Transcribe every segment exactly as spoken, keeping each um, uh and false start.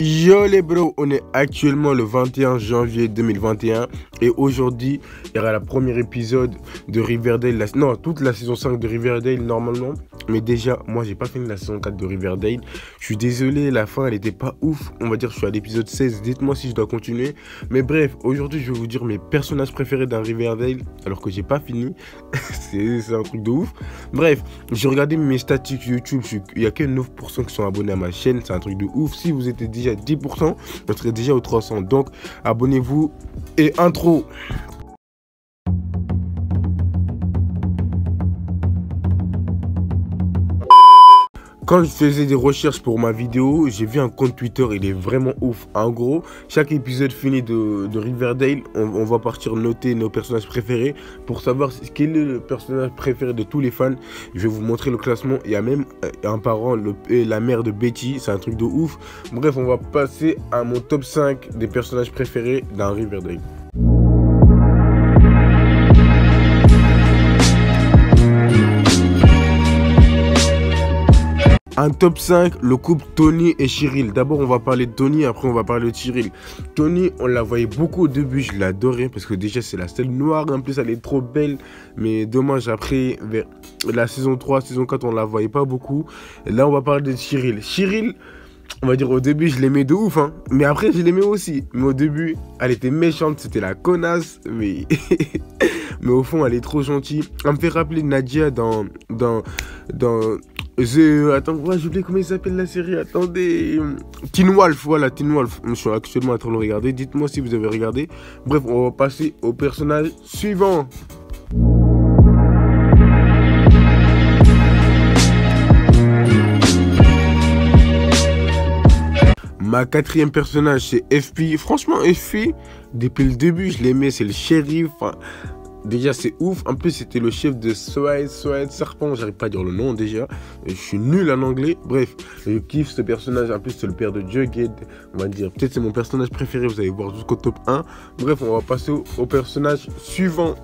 Yo les bros, on est actuellement le vingt et un janvier deux mille vingt et un et aujourd'hui il y aura le premier épisode de Riverdale, la... non toute la saison cinq de Riverdale normalement, mais déjà moi j'ai pas fini la saison quatre de Riverdale, je suis désolé, la fin elle était pas ouf, on va dire je suis à l'épisode seize, dites-moi si je dois continuer, mais bref, aujourd'hui je vais vous dire mes personnages préférés dans Riverdale alors que j'ai pas fini, c'est un truc de ouf. Bref, j'ai regardé mes statistiques YouTube, il y a que neuf pour cent qui sont abonnés à ma chaîne, c'est un truc de ouf. Si vous étiez déjà dix pour cent, on serait déjà aux trois cents. Donc, abonnez-vous et intro. Quand je faisais des recherches pour ma vidéo, j'ai vu un compte Twitter, il est vraiment ouf. En gros, chaque épisode fini de, de Riverdale, on, on va partir noter nos personnages préférés. Pour savoir quel est le personnage préféré de tous les fans, je vais vous montrer le classement. Il y a même un parent, le, la mère de Betty, c'est un truc de ouf. Bref, on va passer à mon top cinq des personnages préférés dans Riverdale. Un top cinq, le couple Tony et Cheryl. D'abord, on va parler de Tony, après on va parler de Cheryl. Tony, on la voyait beaucoup au début, je l'adorais parce que déjà c'est la seule noire, en plus elle est trop belle. Mais dommage, après, vers la saison trois, saison quatre, on la voyait pas beaucoup. Et là, on va parler de Cheryl. Cheryl, on va dire au début, je l'aimais de ouf, hein. Mais après, je l'aimais aussi. Mais au début, elle était méchante, c'était la connasse. Mais... mais au fond, elle est trop gentille. Elle me fait rappeler Nadia dans... dans, dans The... Attends, ouais, j'ai oublié comment il s'appelle la série. Attendez. Teen Wolf, voilà, Teen Wolf. Je suis actuellement en train de le regarder. Dites-moi si vous avez regardé. Bref, on va passer au personnage suivant. Ma quatrième personnage, c'est F P. Franchement, F P, depuis le début, je l'aimais. C'est le shérif. Enfin, déjà, c'est ouf. En plus, c'était le chef de Suede, Suede Serpent. J'arrive pas à dire le nom déjà. Je suis nul en anglais. Bref, je kiffe ce personnage. En plus, c'est le père de Jughead. On va dire, peut-être c'est mon personnage préféré. Vous allez voir jusqu'au top un. Bref, on va passer au, au personnage suivant.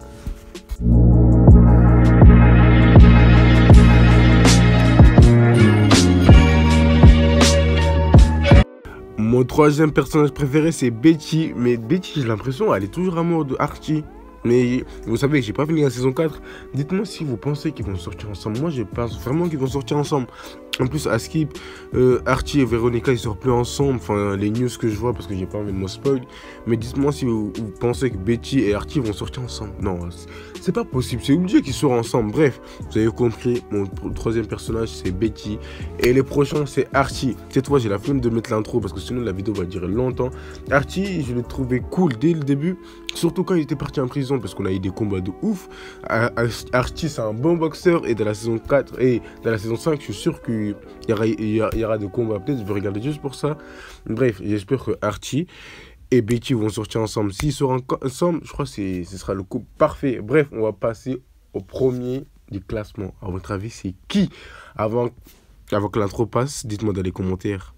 Mon troisième personnage préféré, c'est Betty. Mais Betty, j'ai l'impression, elle est toujours amoureuse de Archie. Mais vous savez que j'ai pas fini la saison quatre. Dites-moi si vous pensez qu'ils vont sortir ensemble. Moi, je pense vraiment qu'ils vont sortir ensemble. En plus, à Skip, euh, Archie et Veronica, ils sortent plus ensemble. Enfin, les news que je vois, parce que j'ai pas envie de me spoil. Mais dites-moi si vous, vous pensez que Betty et Archie vont sortir ensemble. Non, c'est pas possible. C'est obligé qu'ils sortent ensemble. Bref, vous avez compris. Mon troisième personnage, c'est Betty. Et les prochains, c'est Archie. Cette fois, j'ai la flemme de mettre l'intro, parce que sinon, la vidéo va durer longtemps. Archie, je l'ai trouvé cool dès le début. Surtout quand il était parti en prison, parce qu'on a eu des combats de ouf. Archie, c'est un bon boxeur. Et dans la saison quatre et dans la saison cinq, je suis sûr qu'il y aura, il y aura, il y aura des combats. Peut-être je vais regarder juste pour ça. Bref, j'espère que Archie et Betty vont sortir ensemble. S'ils sortent ensemble, je crois que ce sera le couple parfait. Bref, on va passer au premier du classement. À votre avis, c'est qui? Avant, avant que l'intro passe, dites-moi dans les commentaires.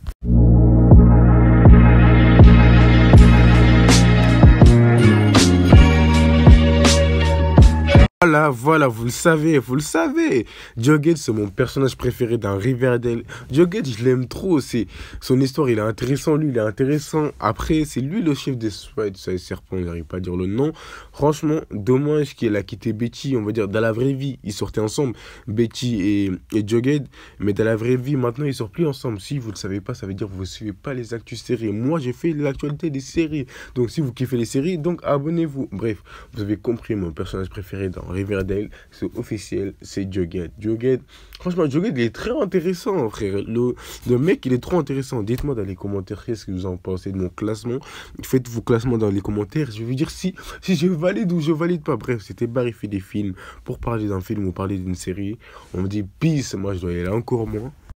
Voilà, voilà, vous le savez, vous le savez. Jughead, c'est mon personnage préféré dans Riverdale. Jughead, je l'aime trop. C'est son histoire, il est intéressant. Lui, il est intéressant. Après, c'est lui le chef des Suede, ça serpent, il n'arrive pas à dire le nom. Franchement, dommage qu'il a quitté Betty. On va dire, dans la vraie vie, ils sortaient ensemble, Betty et, et Jughead. Mais dans la vraie vie, maintenant, ils sortent plus ensemble. Si vous ne le savez pas, ça veut dire que vous ne suivez pas les actus séries. Moi, j'ai fait l'actualité des séries. Donc, si vous kiffez les séries, donc abonnez-vous. Bref, vous avez compris mon personnage préféré dans Riverdale, c'est officiel, c'est Jughead. Jughead, franchement, Jughead, il est très intéressant, frère. Le, le mec, il est trop intéressant. Dites-moi dans les commentaires qu'est-ce que vous en pensez de mon classement. Faites vos classements dans les commentaires. Je vais vous dire si, si je valide ou je valide pas. Bref, c'était Barry fait des films. Pour parler d'un film ou parler d'une série, on me dit peace. Moi, je dois y aller encore moins.